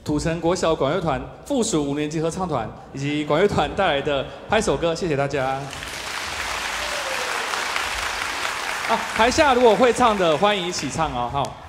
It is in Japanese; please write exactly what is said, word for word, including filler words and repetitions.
土城国小管乐团附属五年级合唱团以及管乐团带来的拍手歌，谢谢大家。啊，台下如果会唱的，欢迎一起唱哦，好。